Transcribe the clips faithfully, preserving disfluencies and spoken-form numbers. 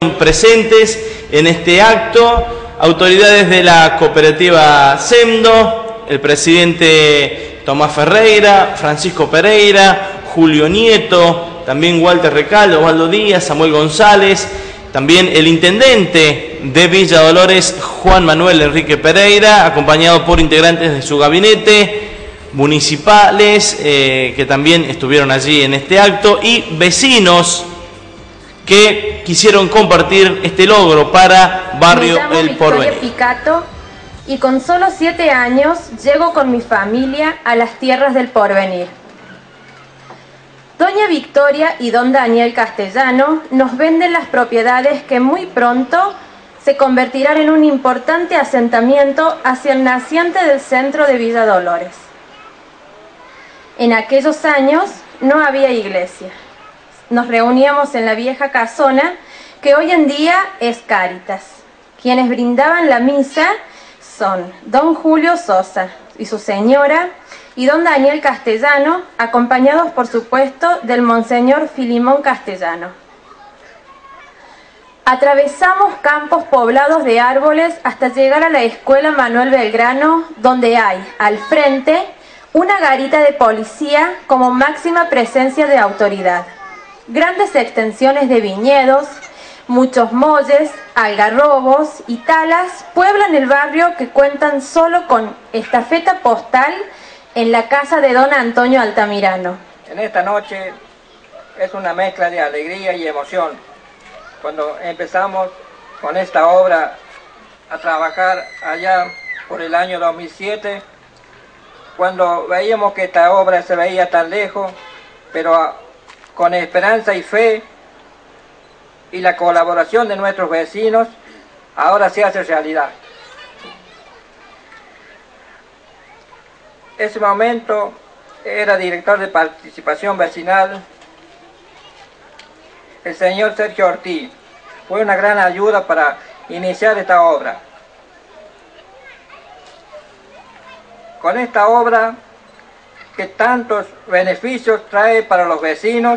Presentes en este acto autoridades de la cooperativa Semdo, el presidente Tomás Ferreira, Francisco Pereira, Julio Nieto, también Walter Recal, Osvaldo Díaz, Samuel González, también el intendente de Villa Dolores, Juan Manuel Enrique Pereira, acompañado por integrantes de su gabinete, municipales eh, que también estuvieron allí en este acto, y vecinos que quisieron compartir este logro para Barrio El Porvenir. Picato, y con solo siete años llego con mi familia a las tierras del Porvenir. Doña Victoria y don Daniel Castellano nos venden las propiedades que muy pronto se convertirán en un importante asentamiento hacia el naciente del centro de Villa Dolores. En aquellos años no había iglesia. Nos reuníamos en la vieja casona, que hoy en día es Cáritas. Quienes brindaban la misa son don Julio Sosa y su señora, y don Daniel Castellano, acompañados por supuesto del monseñor Filimón Castellano. Atravesamos campos poblados de árboles hasta llegar a la escuela Manuel Belgrano, donde hay, al frente, una garita de policía como máxima presencia de autoridad. Grandes extensiones de viñedos, muchos molles, algarrobos y talas pueblan el barrio, que cuentan solo con estafeta postal en la casa de don Antonio Altamirano. En esta noche es una mezcla de alegría y emoción. Cuando empezamos con esta obra a trabajar allá por el año dos mil siete, cuando veíamos que esta obra se veía tan lejos, pero con esperanza y fe y la colaboración de nuestros vecinos, ahora se hace realidad. Ese momento era director de participación vecinal el señor Sergio Ortiz. Fue una gran ayuda para iniciar esta obra. Con esta obra, que tantos beneficios trae para los vecinos,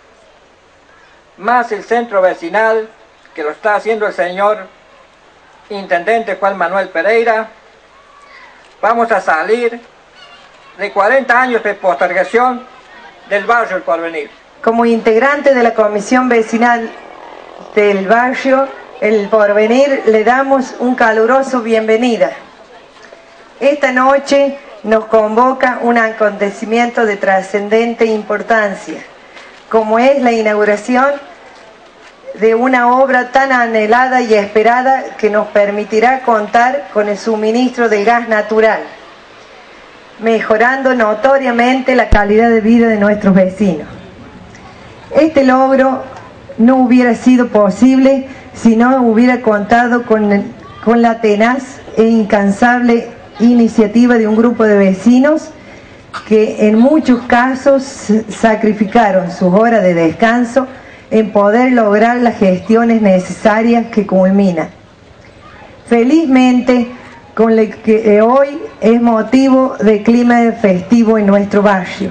más el centro vecinal, que lo está haciendo el señor intendente Juan Manuel Pereira, vamos a salir de cuarenta años de postergación del barrio El Porvenir. Como integrante de la comisión vecinal del barrio El Porvenir, le damos un caluroso bienvenida. Esta noche nos convoca un acontecimiento de trascendente importancia, como es la inauguración de una obra tan anhelada y esperada, que nos permitirá contar con el suministro del gas natural, mejorando notoriamente la calidad de vida de nuestros vecinos. Este logro no hubiera sido posible si no hubiera contado con, con la tenaz e incansable iniciativa de un grupo de vecinos que en muchos casos sacrificaron sus horas de descanso en poder lograr las gestiones necesarias que culminan. Felizmente, con lo que hoy es motivo de clima festivo en nuestro barrio.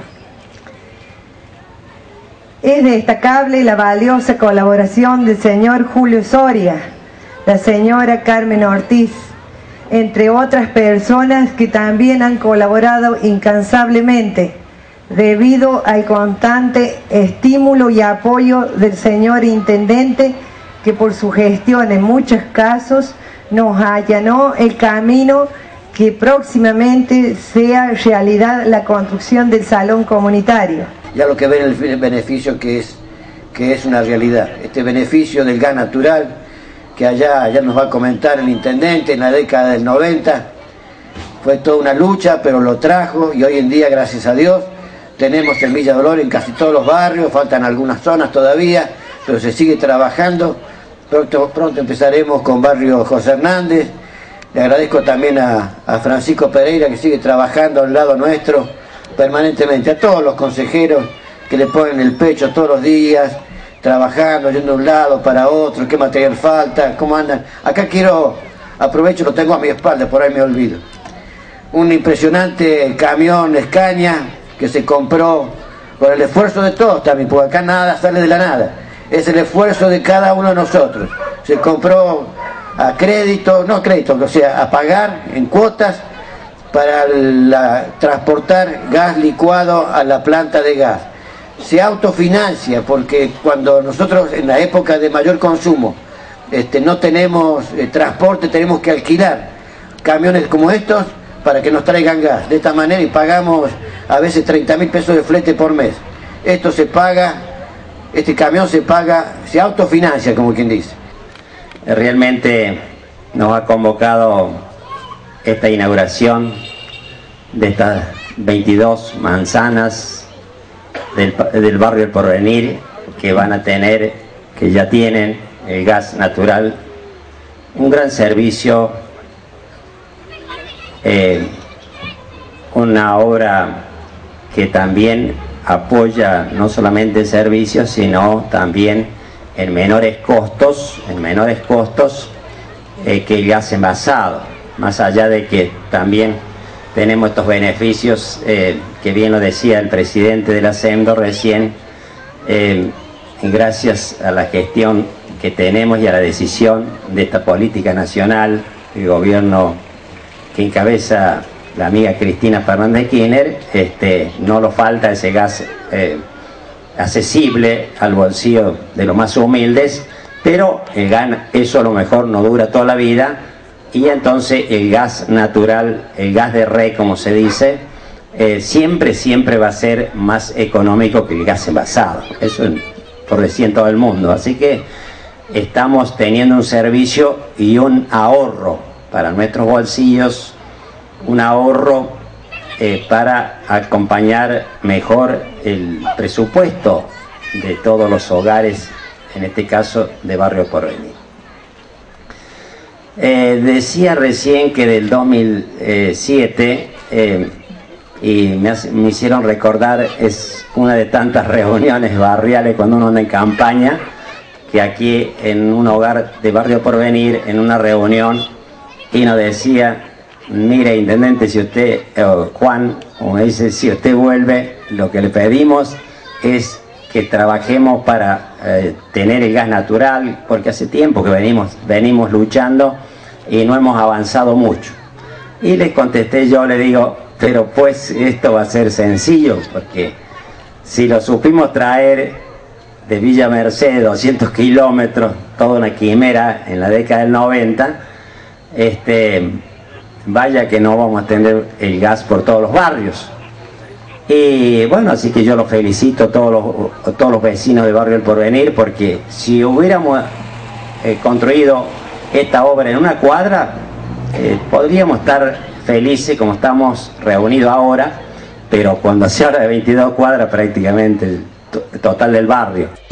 Es destacable la valiosa colaboración del señor Julio Soria, la señora Carmen Ortiz, entre otras personas que también han colaborado incansablemente, debido al constante estímulo y apoyo del señor intendente, que por su gestión en muchos casos nos allanó el camino que próximamente sea realidad la construcción del salón comunitario. Ya lo que ven el beneficio que es, que es una realidad, este beneficio del gas natural, que allá ya nos va a comentar el intendente, en la década del noventa, fue toda una lucha, pero lo trajo, y hoy en día, gracias a Dios, tenemos en Villa Dolores en casi todos los barrios, faltan algunas zonas todavía, pero se sigue trabajando. Pronto, pronto empezaremos con barrio José Hernández. Le agradezco también a, a Francisco Pereira, que sigue trabajando al lado nuestro permanentemente, a todos los consejeros que le ponen el pecho todos los días, trabajando, yendo de un lado para otro, qué material falta, cómo andan. Acá quiero, aprovecho, lo tengo a mi espalda, por ahí me olvido. Un impresionante camión Scania que se compró con el esfuerzo de todos también, porque acá nada sale de la nada. es el esfuerzo de cada uno de nosotros. Se compró a crédito, no a crédito, o sea, a pagar en cuotas para la, transportar gas licuado a la planta de gas. Se autofinancia porque cuando nosotros en la época de mayor consumo este, no tenemos eh, transporte, tenemos que alquilar camiones como estos para que nos traigan gas. De esta manera y pagamos a veces treinta mil pesos de flete por mes. Esto se paga, este camión se paga, se autofinancia, como quien dice. Realmente nos ha convocado esta inauguración de estas veintidós manzanas del, del barrio El Porvenir, que van a tener, que ya tienen el gas natural, un gran servicio, eh, una obra que también apoya no solamente el servicio, sino también en menores costos, en menores costos eh, que el gas envasado, más allá de que también tenemos estos beneficios eh, que bien lo decía el presidente de la SEMDO recién, eh, gracias a la gestión que tenemos y a la decisión de esta política nacional, el gobierno que encabeza la amiga Cristina Fernández Kirchner, este, no nos falta ese gas eh, accesible al bolsillo de los más humildes, pero el gas, eso a lo mejor no dura toda la vida, y entonces el gas natural, el gas de red como se dice, eh, siempre, siempre va a ser más económico que el gas envasado. Eso por decir en todo el mundo. Así que estamos teniendo un servicio y un ahorro para nuestros bolsillos, un ahorro eh, para acompañar mejor el presupuesto de todos los hogares, en este caso de Barrio El Porvenir. Eh, decía recién que del dos mil siete, eh, y me, hace, me hicieron recordar, es una de tantas reuniones barriales cuando uno anda en campaña, que aquí en un hogar de Barrio Porvenir, en una reunión, y nos decía: mire, intendente, si usted, eh, Juan, como me dice, si usted vuelve, lo que le pedimos es que trabajemos para eh, tener el gas natural, porque hace tiempo que venimos, venimos luchando y no hemos avanzado mucho. Y les contesté, yo le digo, pero pues esto va a ser sencillo, porque si lo supimos traer de Villa Merced, doscientos kilómetros, toda una quimera en la década del noventa, este, vaya que no vamos a tener el gas por todos los barrios. Y bueno, así que yo los felicito a todos los, a todos los vecinos del Barrio El Porvenir, porque si hubiéramos eh, construido esta obra en una cuadra, eh, podríamos estar felices como estamos reunidos ahora, pero cuando se habla de veintidós cuadras, prácticamente el total del barrio.